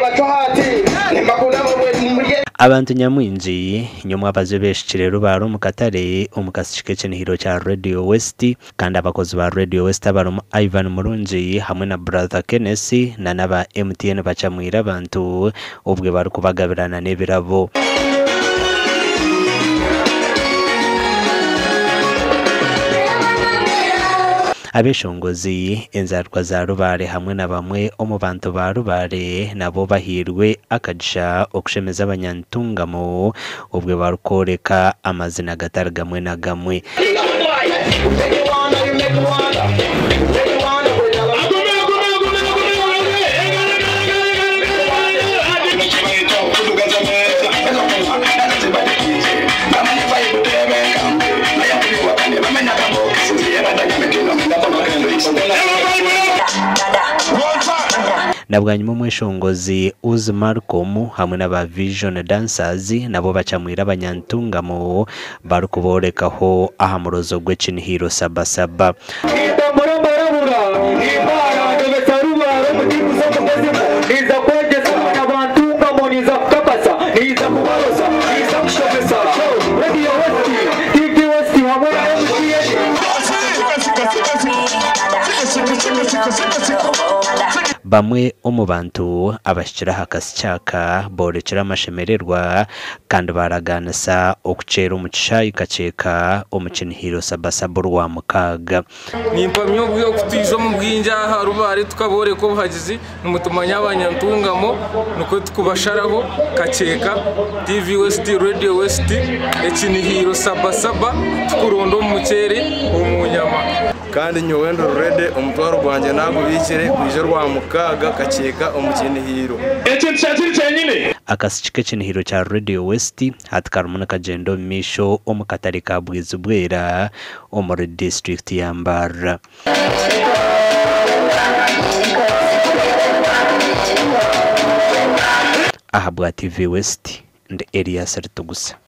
abantu nyamwinji nyuma abazobeshye rero baro mu Katare umukasishike cy'inhiro cya Radio West kandi abakozi ba Radio West abarumu Ivan Murunji hamwe na Brother Kenneth na naba MTN bacamwira abantu ubwe bari kubagabirana n'ebirabo. Abeshongozi enzarwa za Rubare hamwe na bamwe mu bantu ba Rubare nabo bahirwe akagisha okushemeza abanyantungamo ubwe barukoreka amazina gatari gamwe na gamwe. Nabwanyuma mweshongozi Uzmarcom hamwe n'aba Vision Dancers nabo bacamwira abanyantungamo barukuborekaho ahamurozo gw'ekinhiro SABA SABA. Bamwe mu bantu abashira hakasicyaka borekera amashemererwa kandi baraganasa okucera umucisha ikaceka umukinhiro SABA SABA rwa mukaga. Nimpamyo byo kutizo mu bwinja Rubare tukabore ko buhagizi numutumanya abanyantungamo nuko tukubasharaho kaceka TV West Radio West ekinhiro SABA SABA tukurondo mu muceri umunyama kandi nyowendo rurede umutwaro rwanje nago bikire kwije rwa mukaga kaceka umukinhiro ecyo cyatiri cyanyine akasicike kinhiro cya Radio West hatkarumuna kagendo misho mu Katare ka Bwizubwera muri district ya Mbara. Ahabwa TV West and area Sertugusa.